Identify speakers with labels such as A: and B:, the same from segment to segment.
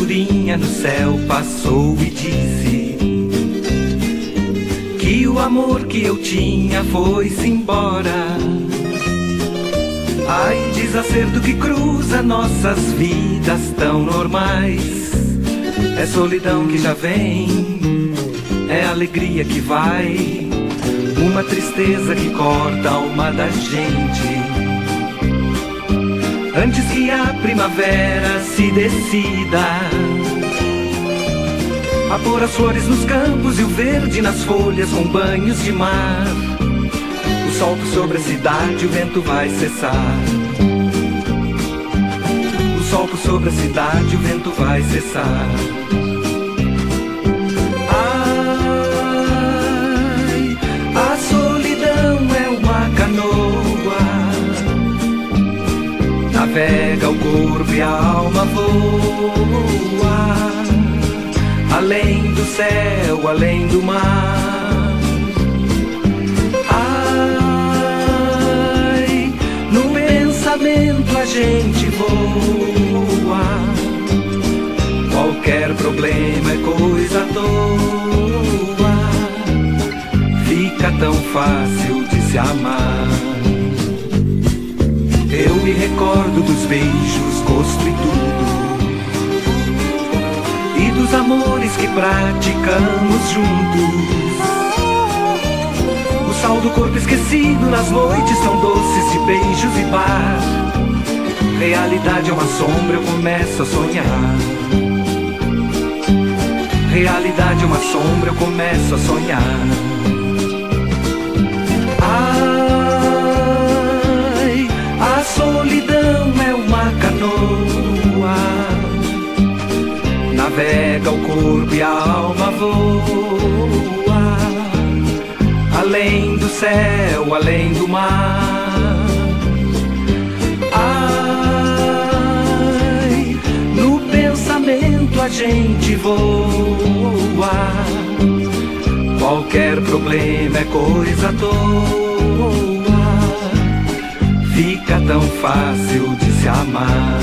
A: andorinha no céu passou e disse que o amor que eu tinha foi-se embora. Ai, desacerto que cruza nossas vidas tão normais. É solidão que já vem, é alegria que vai, uma tristeza que corta a alma da gente. Antes que a primavera se decida a pôr as flores nos campos e o verde nas folhas com banhos de mar, o sol sobre a cidade, o vento vai cessar. O sol sobre a cidade, o vento vai cessar. Ai, a solidão é uma canoa, navega o corpo e a alma voa, além do céu, além do mar. Ai, no pensamento a gente voa, qualquer problema é coisa à toa, fica tão fácil de se amar. Eu me recordo dos beijos, gosto e tudo, e dos amores que praticamos juntos. O sal do corpo esquecido nas noites tão doces de beijos e bar. Realidade é uma sombra, eu começo a sonhar. Realidade é uma sombra, eu começo a sonhar. Ai, a solidão é uma canoa, navega o corpo e a alma voa, além do céu, além do mar. Ai, no pensamento a gente voa, qualquer problema é coisa à toa, fica tão fácil de se amar.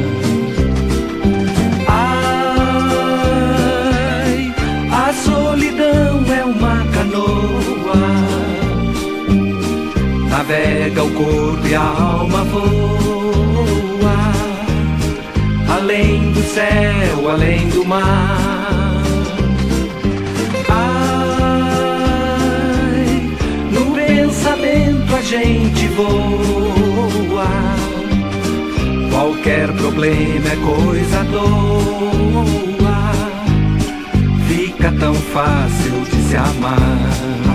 A: Ai, a solidão é uma canoa, navega o corpo e a alma voa, além do céu, além do mar. Ai, no pensamento a gente voa, qualquer problema é coisa à toa, fica tão fácil de se amar.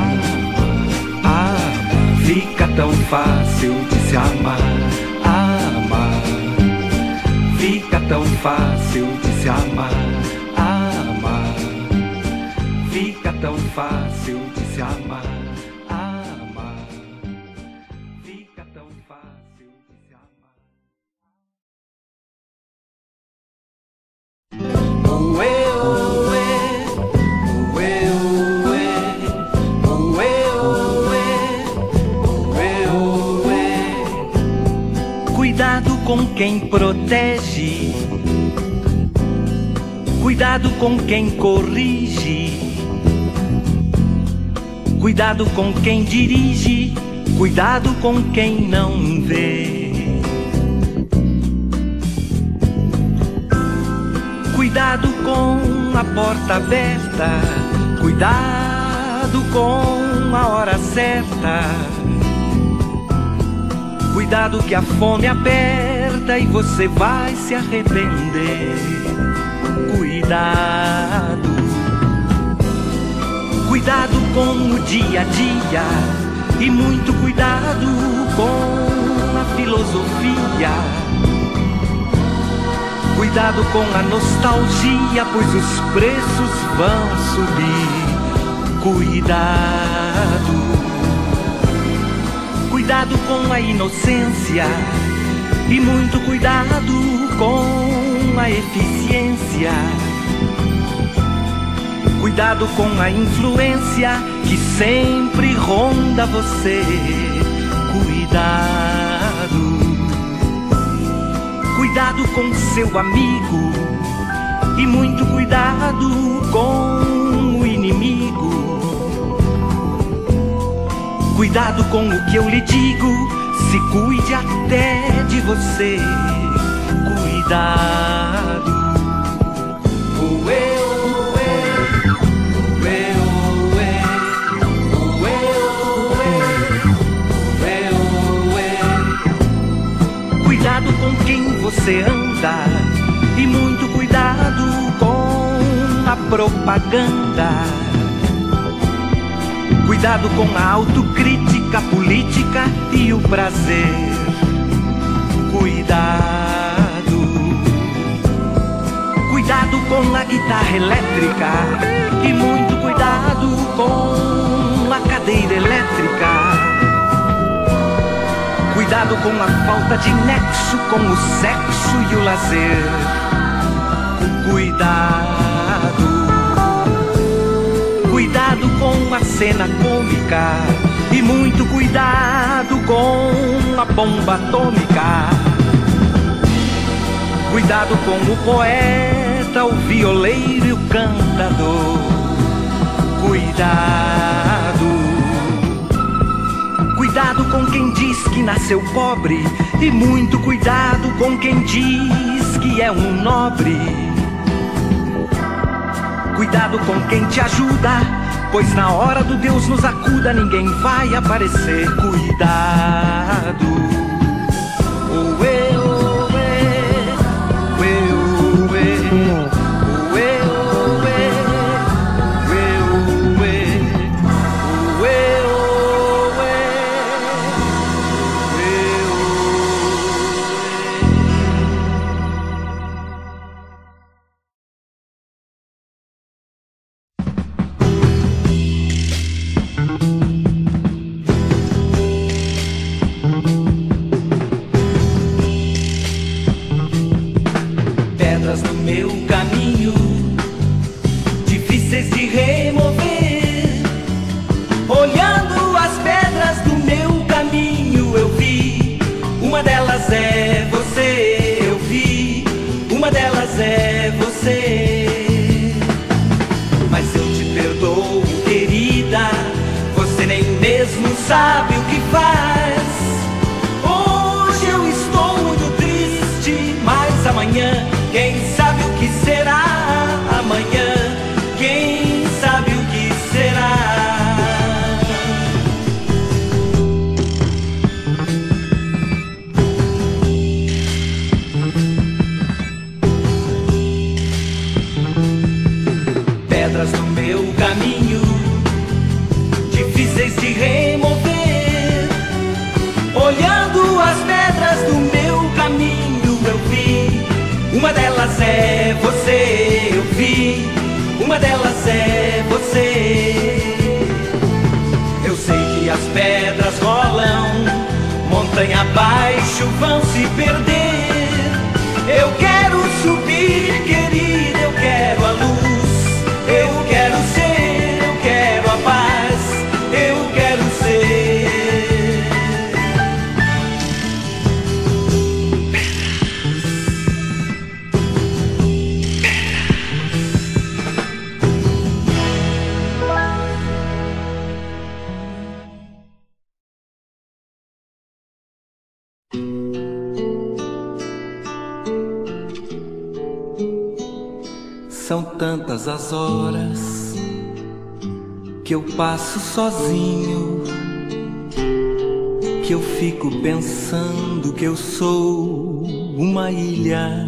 A: Fica tão fácil de se amar. Amar, fica tão fácil de se amar. Amar, fica tão fácil de se amar. Amar, fica tão fácil de se amar. Cuidado com quem protege, cuidado com quem corrige, cuidado com quem dirige, cuidado com quem não vê. Cuidado com a porta aberta, cuidado com a hora certa. Cuidado que a fome aperta e você vai se arrepender. Cuidado. Cuidado com o dia a dia e muito cuidado com a filosofia. Cuidado com a nostalgia, pois os preços vão subir. Cuidado. Cuidado com a inocência e muito cuidado com a eficiência. Cuidado com a influência que sempre ronda você. Cuidado. Cuidado com seu amigo e muito cuidado com o inimigo. Cuidado com o que eu lhe digo, se cuide até de você. Cuidado. Ué, ué, ué, ué, ué, ué, ué. Cuidado com quem você anda e muito cuidado com a propaganda. Cuidado com a autocrítica política e o prazer. Cuidado. Cuidado com a guitarra elétrica e muito cuidado com a cadeira elétrica. Cuidado com a falta de nexo com o sexo e o lazer. Cuidado. Cuidado com a cena cômica e muito cuidado com a bomba atômica. Cuidado com o poeta, o violeiro e o cantador. Cuidado. Cuidado com quem diz que nasceu pobre e muito cuidado com quem diz que é um nobre. Cuidado com quem te ajuda, pois na hora do Deus nos acuda ninguém vai aparecer. Cuidado. Ué, ué, ué, ué, ué, ué, ué, sabe o que faz. Hoje eu estou muito triste, mas amanhã, quem sabe o que será? Amanhã, quem sabe o que será? Pedras no meu caminho, difíceis de remover. Olhando as pedras do meu caminho, eu vi. Uma delas é você, eu vi. Uma delas é você. Eu sei que as pedras rolam, montanha abaixo vão se perder. Eu quero subir, querida, eu quero a luz. Eu quero ser, eu quero a paz. Eu quero ser. São tantas as horas que eu passo sozinho, que eu fico pensando que eu sou uma ilha,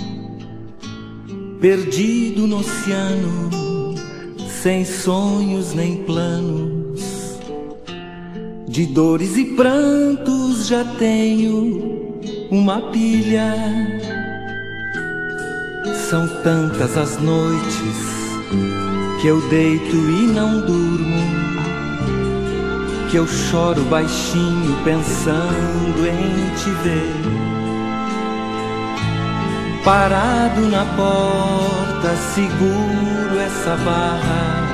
A: perdido no oceano, sem sonhos nem planos. De dores e prantos já tenho uma pilha. São tantas as noites que eu deito e não durmo, que eu choro baixinho pensando em te ver. Parado na porta, seguro essa barra,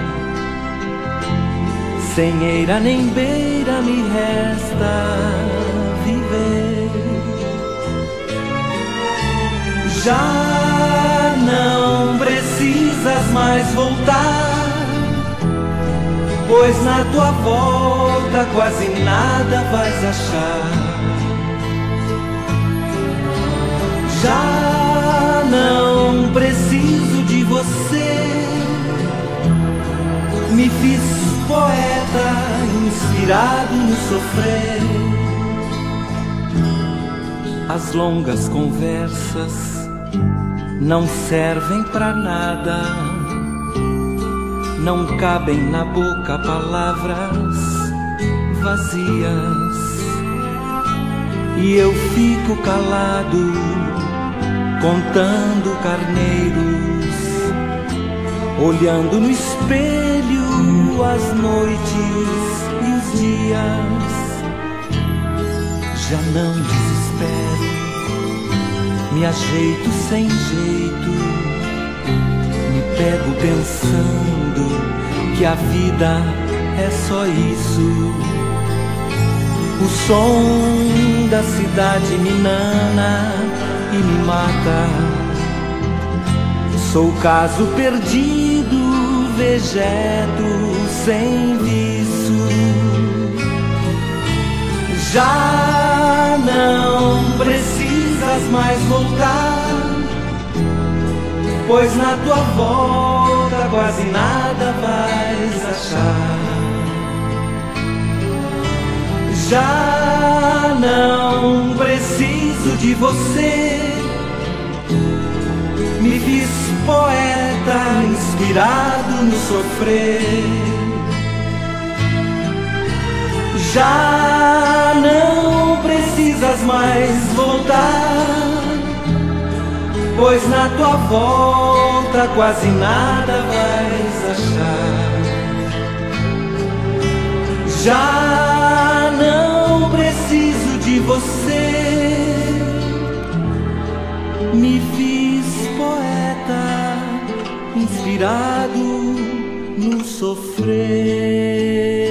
A: sem eira nem beira me resta viver. Já não preciso mais voltar, pois na tua volta quase nada vais achar. Já não preciso de você, me fiz poeta inspirado no sofrer. As longas conversas não servem pra nada, não cabem na boca palavras vazias, e eu fico calado contando carneiros, olhando no espelho as noites e os dias. Já não desespero, me ajeito sem jeito, me pego pensando que a vida é só isso. O som da cidade me nana e me mata. Sou caso perdido, vegeto sem viço. Já não precisas mais voltar, pois na tua volta quase nada vais achar. Já não preciso de você, me fiz poeta inspirado no sofrer. Já não precisas mais voltar, pois na tua volta quase nada vais achar. Já não preciso de você, me fiz poeta inspirado no sofrer.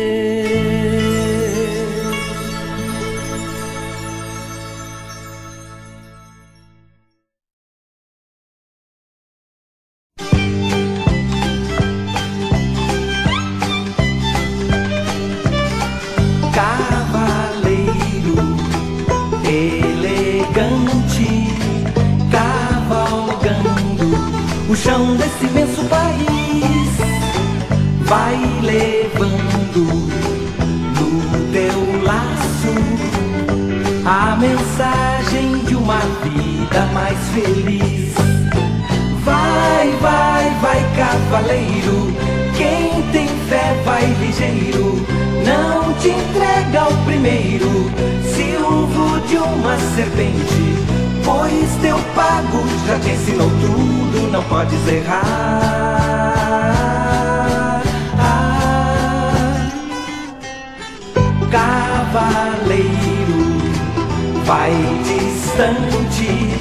A: O chão desse imenso país vai levando no teu laço a mensagem de uma vida mais feliz. Vai, vai, vai, cavaleiro, quem tem fé vai ligeiro, não te entrega ao primeiro silvo de uma serpente, pois teu pago já te ensinou tudo, não podes errar. Cavaleiro, vai distante,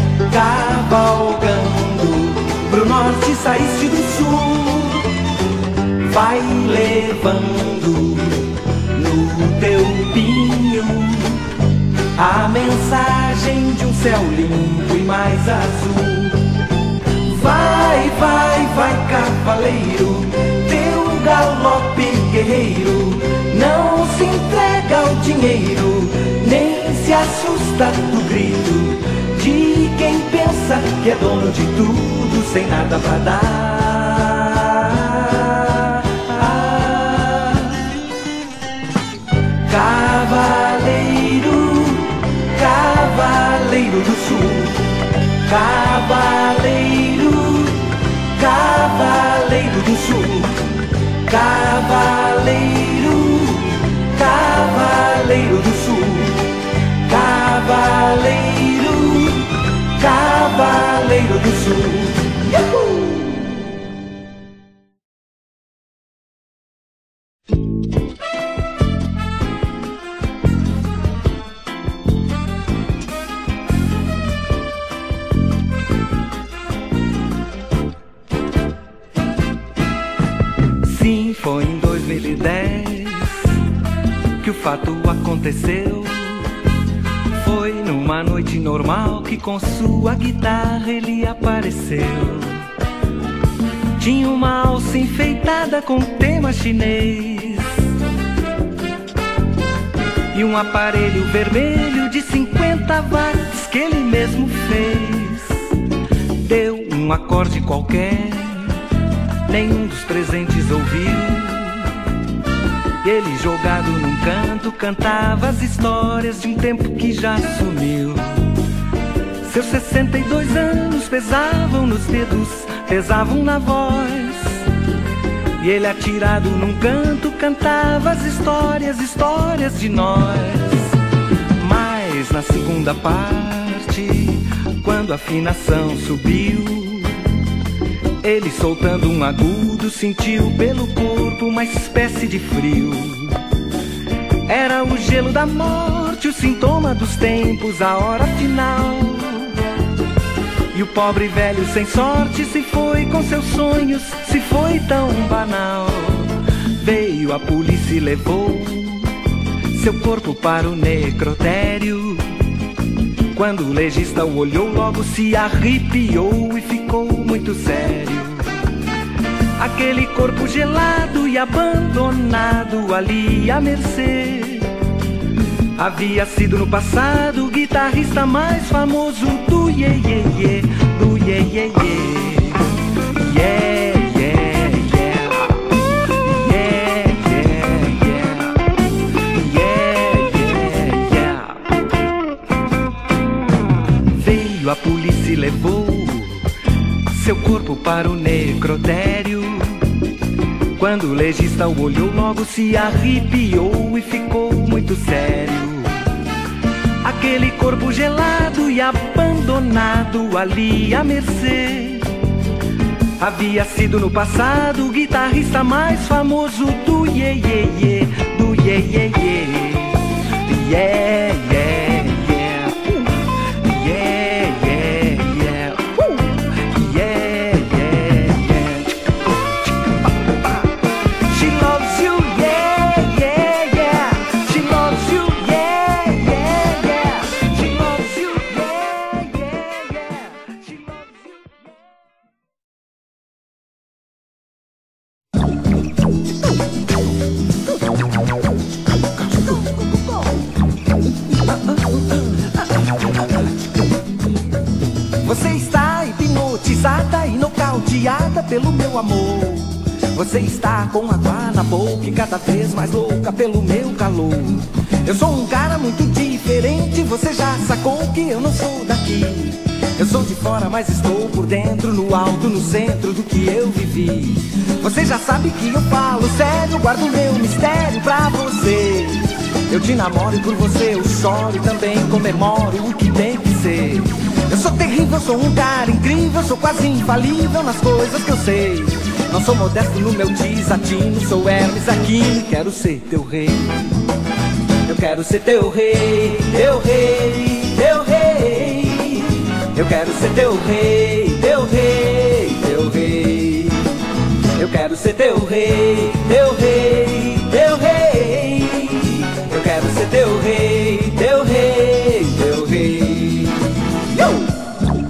A: cavalgando, pro norte saíste do sul, vai levando no teu pinho a mensagem de um céu limpo e mais azul. Vai, vai, vai, cavaleiro, teu galope guerreiro não se entrega ao dinheiro, nem se assusta do grito de quem pensa que é dono de tudo sem nada pra dar. Cavaleiro, cavaleiro do sul, cavaleiro, cavaleiro do sul, cavaleiro, cavaleiro do sul, cavaleiro, cavaleiro do sul. Yahoo! Sim, foi em 2010 que o fato aconteceu. Foi numa noite normal que com sua guitarra ele apareceu. tinha uma alça enfeitada com tema chinês e um aparelho vermelho de 50 watts que ele mesmo fez. Deu um acorde qualquer, nenhum dos presentes ouviu. Ele, jogado num canto, cantava as histórias de um tempo que já sumiu. Seus 62 anos pesavam nos dedos, pesavam na voz. E ele, atirado num canto, cantava as histórias, histórias de nós. Mas na segunda parte, quando a afinação subiu, ele, soltando um agudo, sentiu pelo corpo uma espécie de frio. Era o gelo da morte, o sintoma dos tempos, a hora final. E o pobre velho sem sorte se foi com seus sonhos, se foi tão banal. Veio a polícia e levou seu corpo para o necrotério. Quando o legista o olhou, logo se arrepiou e ficou muito sério. Aquele corpo gelado e abandonado ali à mercê havia sido no passado o guitarrista mais famoso do iê-iê-iê, do iê-iê-iê. Yeah, yeah, yeah. Yeah, yeah, yeah. Yeah, yeah, yeah. Veio a polícia e levou seu corpo para o necrotério. Quando o legista o olhou, logo se arrepiou e ficou muito sério. Aquele corpo gelado e abandonado ali à mercê havia sido no passado o guitarrista mais famoso do iê-iê-iê, do iê-iê-iê. Yeah, yeah, yeah. Yeah, yeah, yeah. Yeah, yeah, yeah. She loves you, yeah, yeah, yeah. She loves you, yeah, yeah, yeah. She loves you, yeah, yeah, yeah. She loves you. Você está hipnotizada e nocauteada pelo meu amor. Você está com água na boca e cada vez mais louca pelo meu calor. Eu sou um cara muito diferente, você já sacou que eu não sou daqui. Eu sou de fora, mas estou por dentro, no alto, no centro do que eu vivi. Você já sabe que eu falo sério, guardo meu mistério pra você. Eu te namoro e por você eu choro e também comemoro o que tem que ser. Eu sou terrível, sou um cara incrível, sou quase infalível nas coisas que eu sei. Não sou modesto no meu desatino, sou Hermes Aquino e quero ser teu rei. Eu quero ser teu rei, teu rei, teu rei. Eu quero ser teu rei, teu rei, teu rei. Eu quero ser teu rei, teu rei, teu rei. Eu quero ser teu rei, teu rei, teu rei. Yo!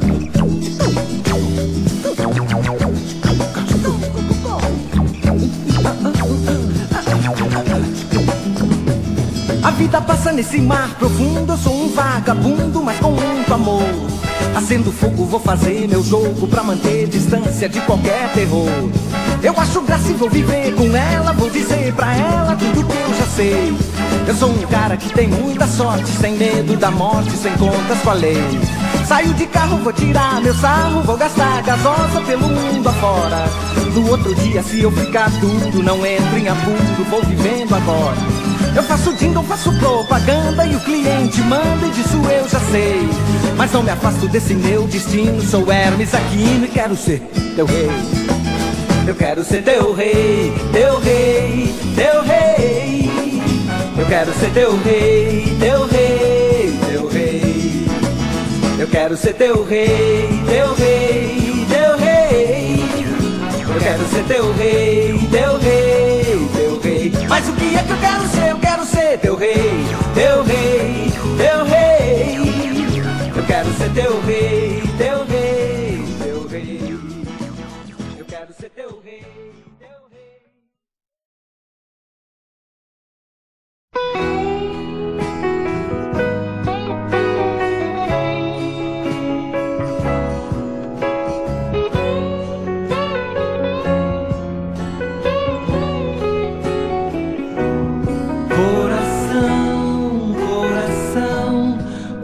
A: A vida passa nesse mar profundo, eu sou um vagabundo, mas com muito amor. Acendo fogo, vou fazer meu jogo pra manter distância de qualquer terror. Eu acho graça e vou viver com ela, vou dizer pra ela tudo que eu já sei. Eu sou um cara que tem muita sorte, sem medo da morte, sem contas com a lei. Saio de carro, vou tirar meu sarro, vou gastar gasosa pelo mundo afora. No outro dia, se eu ficar duro, não entro em apuro, vou vivendo agora. Eu faço jingle, faço propaganda e o cliente manda e disso eu já sei. Mas não me afasto desse meu destino, sou Hermes Aquino e quero ser teu rei. Eu quero ser teu rei, teu rei, teu rei. Eu quero ser teu rei, teu rei, teu rei. Eu quero ser teu rei, teu rei, teu rei. Eu quero ser teu rei, teu rei, teu rei. Mas o que é que eu quero ser? Eu quero ser teu rei, teu rei, teu rei. Eu quero ser teu rei, teu rei, teu rei. Eu quero ser teu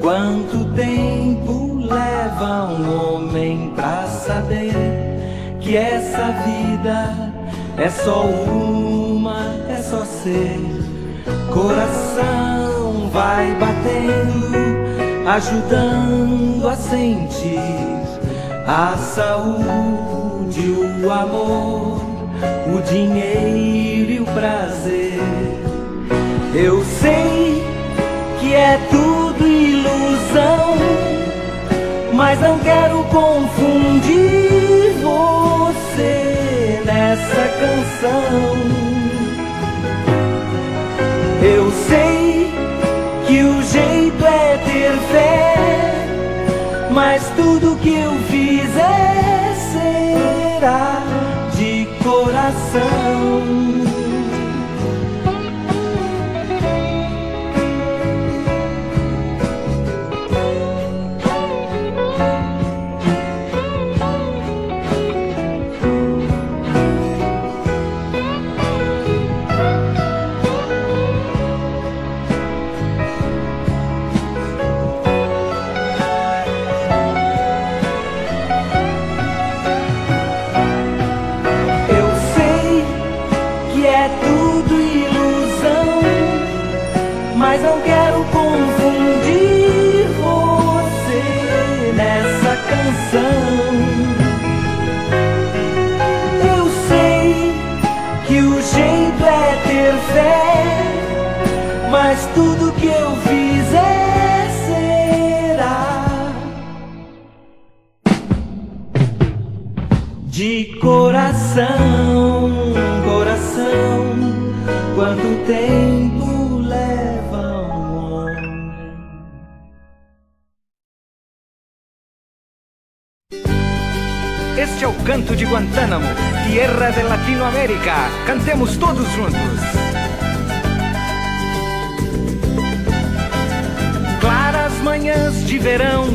A: Quanto tempo leva um homem pra saber que essa vida é só uma, é só ser? Coração vai batendo, ajudando a sentir a saúde, o amor, o dinheiro e o prazer. Eu sei que é tudo ilusão, mas não quero confundir você nessa canção. Eu sei que o jeito é ter fé, mas tudo que eu fizer será de coração. Mas não quero confundir você nessa canção. Eu sei que o jeito é ter fé, mas tudo que eu fizer será de coração. Coração, quanto tempo
B: Este é o canto de Guantánamo, tierra de Latinoamérica. Cantemos todos juntos. Claras manhãs de verão,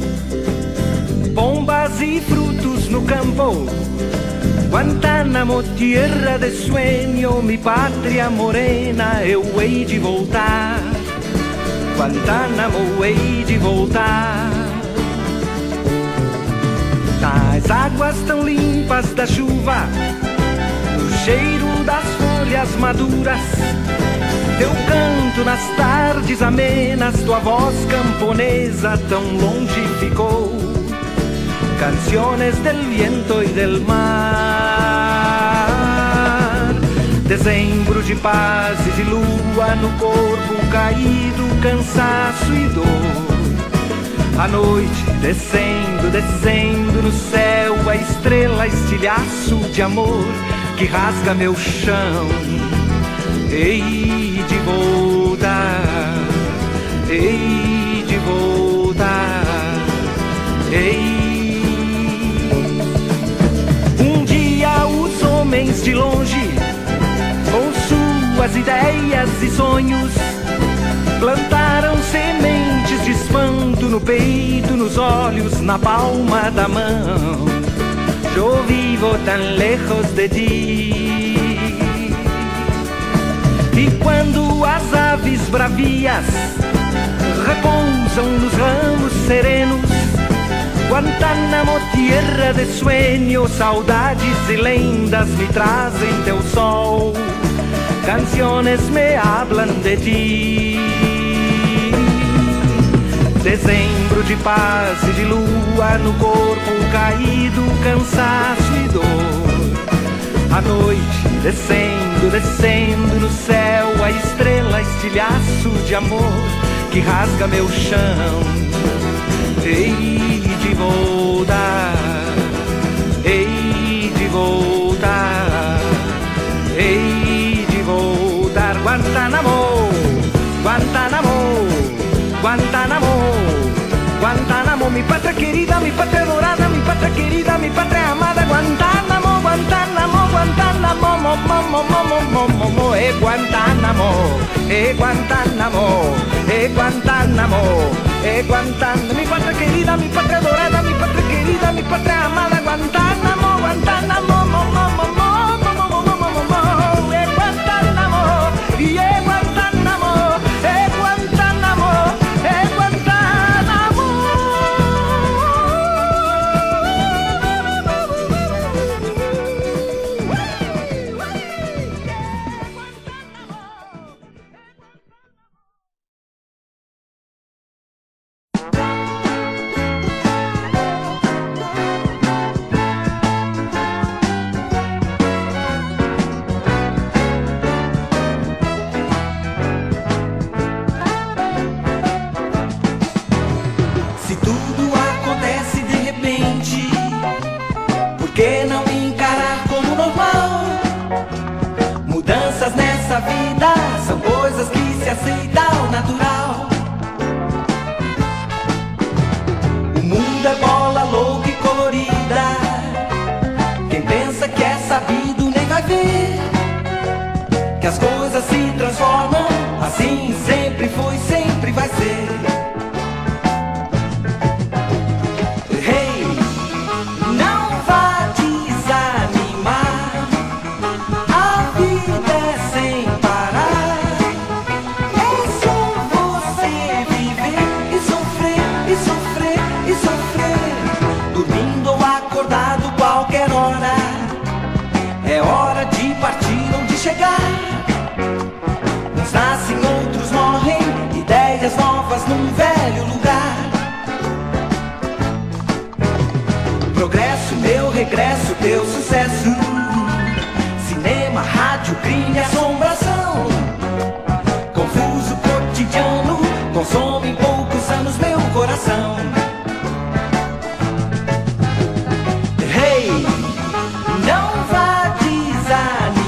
B: bombas e frutos no campo. Guantánamo, tierra de sueño, mi patria morena, eu hei de voltar. Guantánamo, hei de voltar. Nas águas tão limpas da chuva, no cheiro das folhas maduras, teu canto nas tardes amenas, tua voz camponesa tão longe ficou. Canciones del viento e del mar. Dezembro de paz e de lua no corpo caído, cansaço e dor. A noite descendo, descendo no céu, a estrela estilhaço de amor que rasga meu chão. Hei de voltar, hei de voltar, hei. Um dia os homens de longe, com suas ideias e sonhos, plantaram sementes de espanto no peito, nos olhos, na palma da mão. Eu vivo tão lejos de ti. E quando as aves bravias repousam nos ramos serenos, Guantánamo, tierra de sueño, saudades e lendas me trazem teu sol. Canciones me hablan de ti. Dezembro de paz e de lua no corpo caído, cansaço e dor. A noite descendo, descendo no céu, a estrela estilhaço de amor que rasga meu chão. Hei de voltar, hei de voltar, hei de voltar. Guantánamo, Guantánamo, Guantánamo, Guantánamo, mi patria querida, mi patria dorada, mi patria querida, mi patria amada. Guantánamo, Guantánamo, Guantánamo, mo, mo, mo, mo, mo, mo, mo, Guantánamo, Guantánamo, Guantánamo, Guantánamo, mi patria querida, mi patria dorada, mi patria querida, mi patria amada. Guantánamo, Guantánamo, mo, mo, mo, mo, mo, mo, mo, mo, mo, mo, Guantánamo, Guantánamo, Guantánamo, Guantánamo.
A: Se tudo acontece de repente, por que não encarar como normal? Mudanças nessa vida são coisas que se aceitam natural. O mundo é bola louca e colorida. Quem pensa que é sabido nem vai ver que as coisas se transformam. Assim sempre foi, sempre vai ser. Chegar. Uns nascem, outros morrem, ideias novas num velho lugar. Progresso, meu regresso, teu sucesso. Cinema, rádio, crime, assombração. Confuso cotidiano, consome em poucos anos meu coração. Hey, não vá desanimar.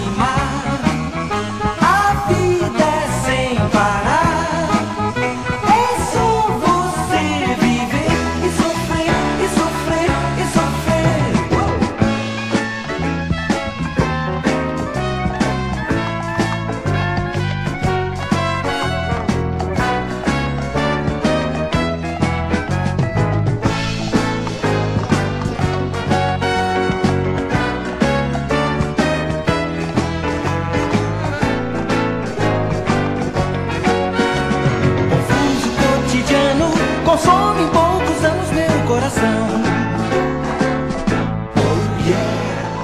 A: Consome em poucos anos meu coração. Oh yeah.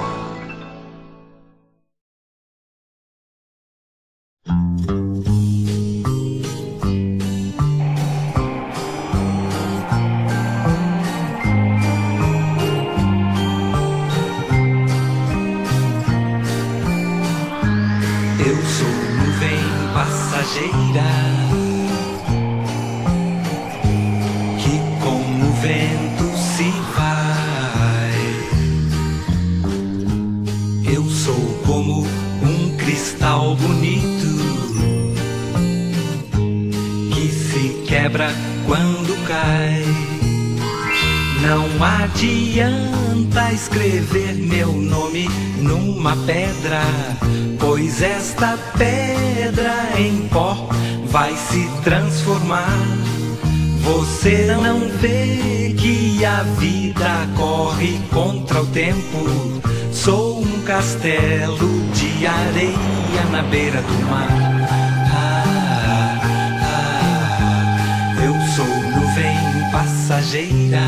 A: Eu sou nuvem passageira vento se vai. Eu sou como um cristal bonito que se quebra quando cai. Não adianta escrever meu nome numa pedra, pois esta pedra em pó vai se transformar. Você não vê que a vida corre contra o tempo? Sou um castelo de areia na beira do mar. Eu sou nuvem passageira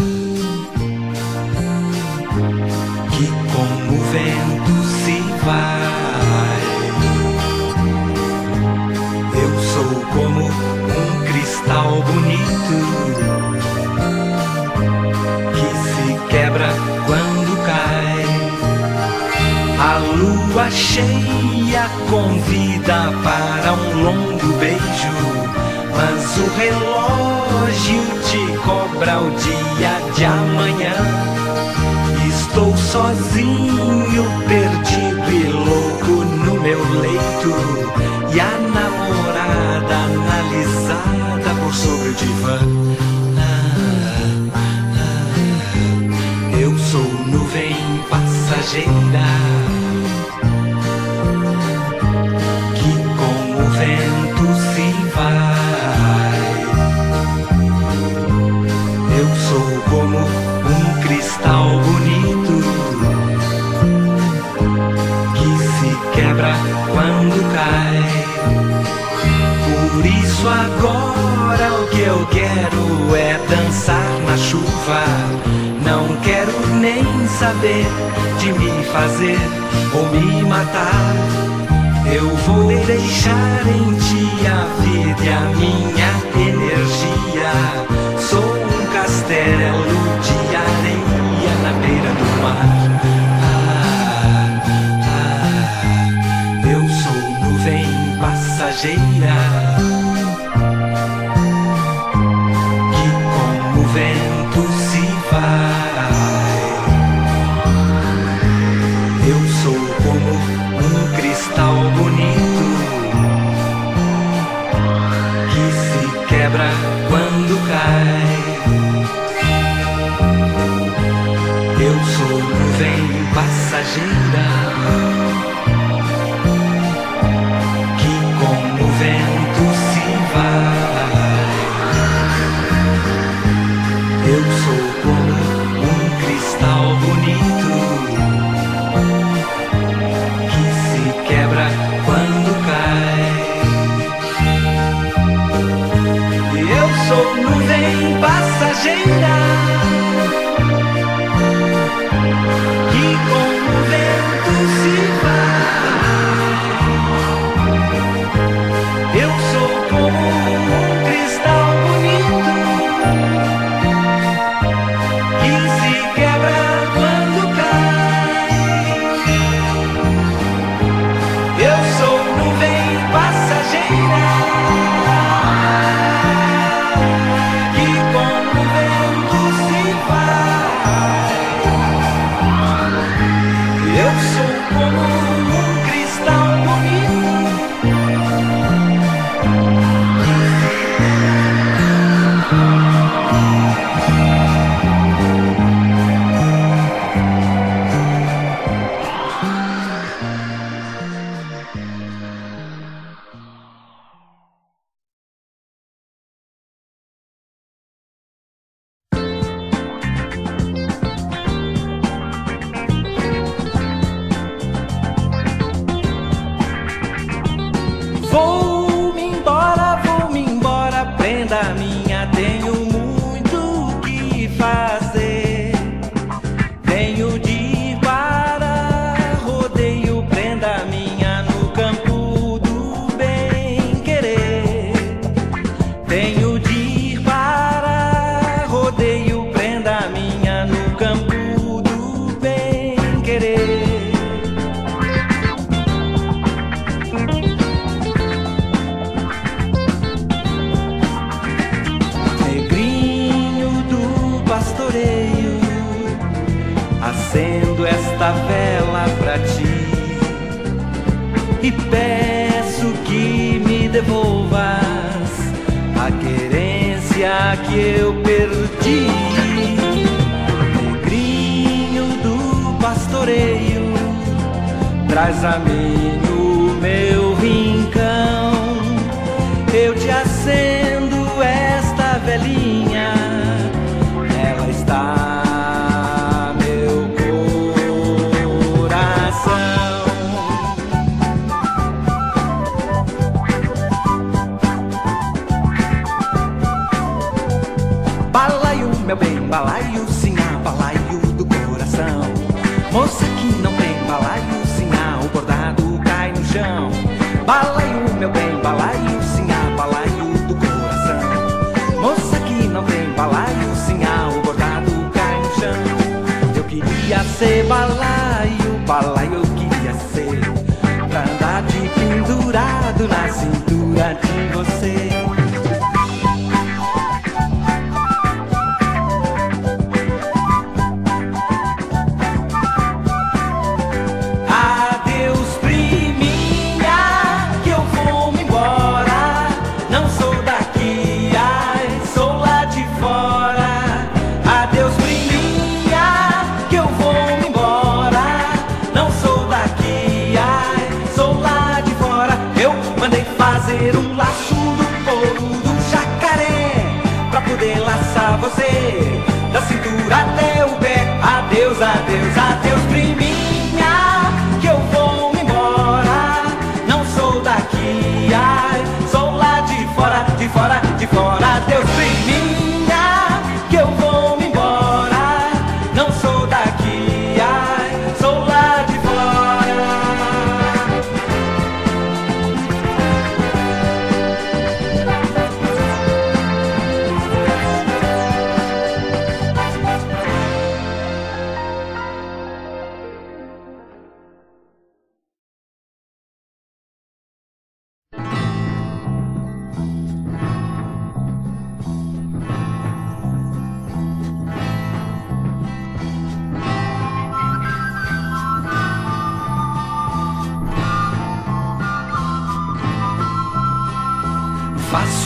A: que como o vento se vai. Eu sou como um cristal bonito que se quebra quando cai. A lua cheia convida para um longo beijo, mas o relógio te cobra o dia de amanhã. Estou sozinho, perdido e louco no meu leito, e a namorada analisada por sobre o divã. Eu sou nuvem passageira que com o vento se vai. Eu sou como um cristal bonito que se quebra quando cai. Por isso agora o que eu quero é dançar na chuva. Não quero nem saber de me fazer ou me matar. Eu vou deixar em ti a vida e a minha energia. castelo de areia na beira do mar. Eu sou nuvem passageira que com o vento se vai. Eu sou como um cristal bonito que se quebra quando cai. Eu sou nuvem passageira que com o vento se vai. Eu sou como um cristal bonito que se quebra quando cai. Eu sou nuvem passageira que com o vento se vai. Eu sou como um cristal bonito que se quebra quando cai. Eu sou nuvem passageira que com o vento se vai. Eu sou como um cristal bonito. Vou-me embora, prenda minha, tenho muito o que fazer. Tenho de ir para rodeio, prenda minha, no campo do bem-querer. Tenho de ir para rodeio, prenda minha, no campo do bem-querer. Acendo esta vela pra ti e peço que me devolvas a querência que eu perdi. Negrinho do pastoreio, traz a mim o meu rincão. Eu te acendo esta velinha, ela está meu bem, balaio, sim, balaio do coração. Moça que não tem balaio, sim, o bordado cai no chão. Balaio, meu bem, balaio, sim, balaio do coração. Moça que não tem balaio, sim, o bordado cai no chão. Eu queria ser balaio, balaio eu queria ser, pra andar de pendurado na cintura de você. Fazer um laço do couro do jacaré pra poder laçar você da cintura até o pé. Adeus, adeus, adeus, priminha, que eu vou me embora. Não sou daqui, ai, sou lá de fora, de fora, de fora. Adeus, priminha, que eu vou me embora. Não sou daqui, ai, sou lá de fora.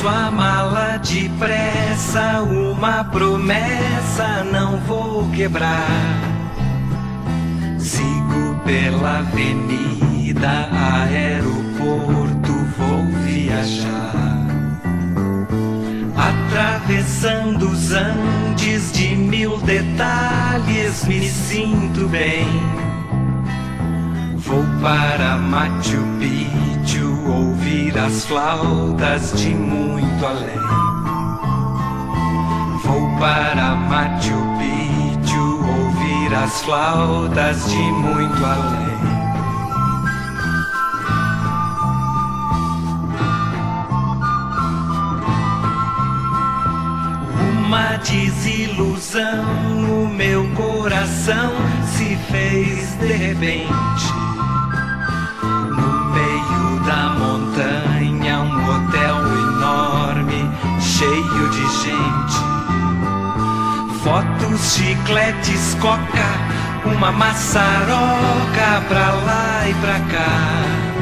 A: Faço a mala depressa, uma promessa não vou quebrar. Sigo pela avenida, aeroporto, vou viajar. Atravessando os Andes de 1000 detalhes, me sinto bem. Vou para Machu Picchu ouvir as flautas de muito além. Vou para Machu Picchu ouvir as flautas de muito além. Uma desilusão no meu coração se fez de repente. No meio da montanha, um hotel enorme, cheio de gente. Fotos, chicletes, coca, uma maçaroca pra lá e pra cá.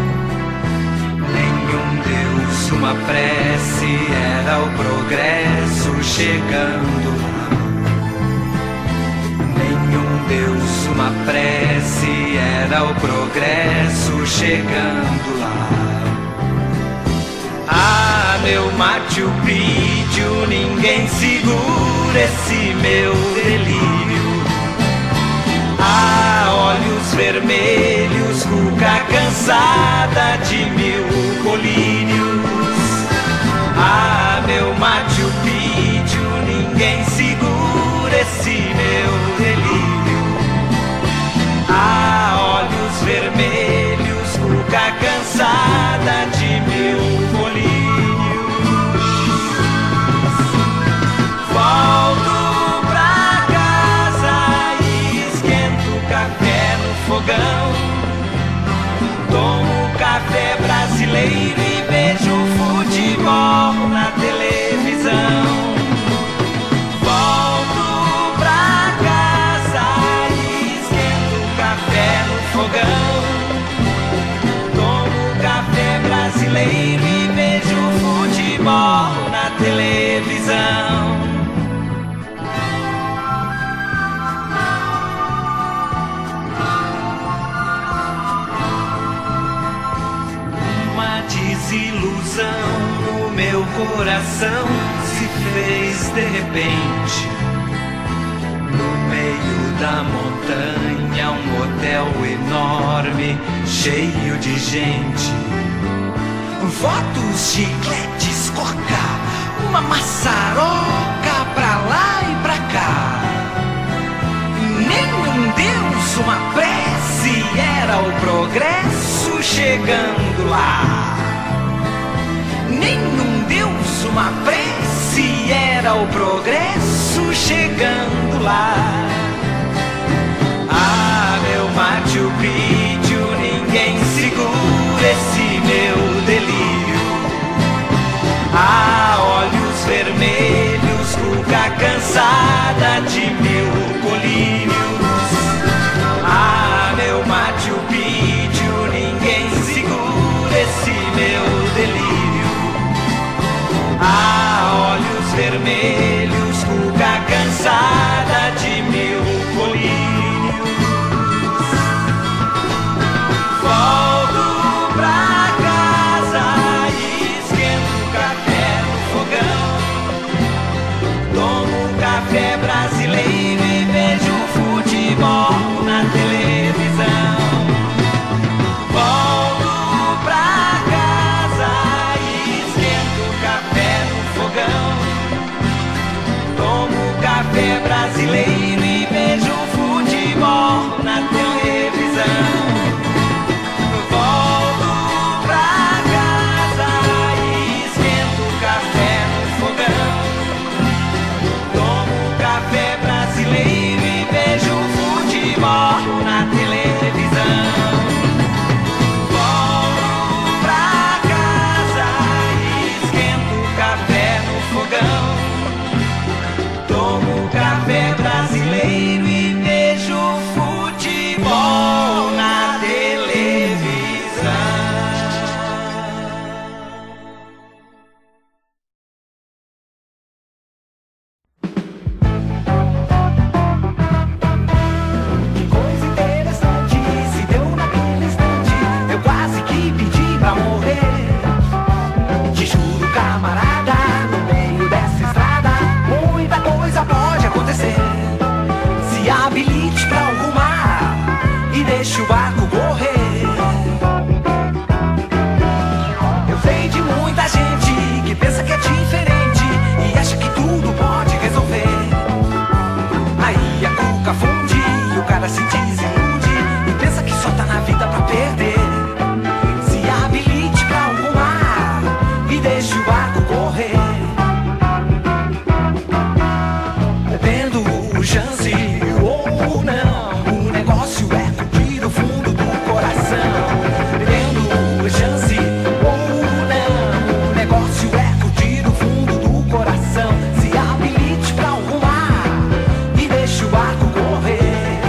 A: Nenhum Deus, uma prece, era o progresso chegando lá. Nenhum Deus, uma prece, era o progresso chegando lá. Ah, meu Machu Picchu, ninguém segura esse meu delírio. Ah, olhos vermelhos, cuca cansada de 1000 colírios. Ah, meu Machu Picchu, ninguém segura esse meu delírio. Ah, olhos vermelhos, cuca cansada de 1000 colírios. Volto pra casa e esquento café no fogão. Tomo café brasileiro e vejo futebol na televisão. Volto pra casa e esquento café no fogão. Tomo café brasileiro e vejo futebol na televisão. Uma desilusão no meu coração se fez de repente. No meio da montanha, um hotel enorme, cheio de gente. Fotos, chicletes, coca, uma maçaroca pra lá e pra cá. Nenhum Deus, uma prece, era o progresso chegando lá. Nenhum Deus, uma prece, era o progresso chegando lá. Ah, meu Machu Picchu, ninguém segura esse meu delírio. Ah, olhos vermelhos, cuca cansada de 1000 colírios. Ah, meu Machu Picchu, ninguém segura esse meu delírio. Ah, olhos vermelhos, cuca cansada de 1000 colírios. Volto pra casa e esquento café no fogão. Tomo café brasileiro e vejo futebol na televisão. Volto pra casa e esquento café no fogão. Tomo café brasileiro e vejo futebol na televisão. Volto pra casa e esquento café no fogão. Tomo café brasileiro e vejo futebol na televisão. Volto pra casa e esquento café no fogão. Tomo café brasileiro. o barco correr. Eu sei de muita gente que pensa que é diferente e acha que tudo pode resolver. Aí a cuca funde e o cara se desilude e pensa que só tá na vida pra perder. Se habilite pra algum mar e deixe o barco correr. Bebendo o chance ou não, o negócio é curtir o fundo do coração. Bebendo o chance ou não, o negócio é curtir o fundo do coração. Se habilite pra algum mar e deixe o barco correr.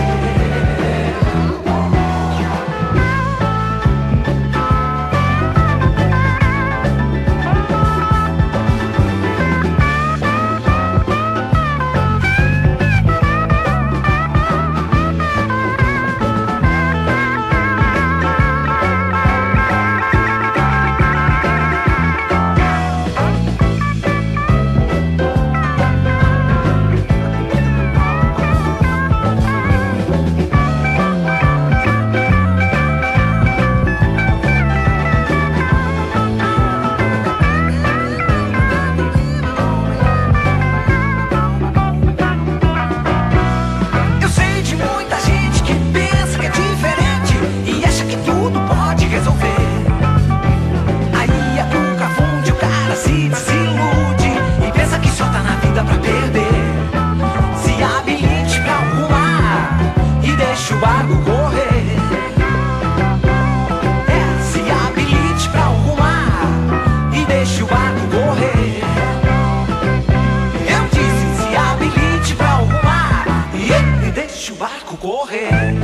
A: Eu sei de muita gente que pensa que é diferente e acha que tudo pode resolver. Aí a cuca funde, o cara se desilude e pensa que só tá na vida pra perder. Se habilite pra algum mar e deixe o barco correr. Se habilite pra algum mar e deixe o barco correr. Eu disse, se habilite pra algum mar e deixe o barco correr.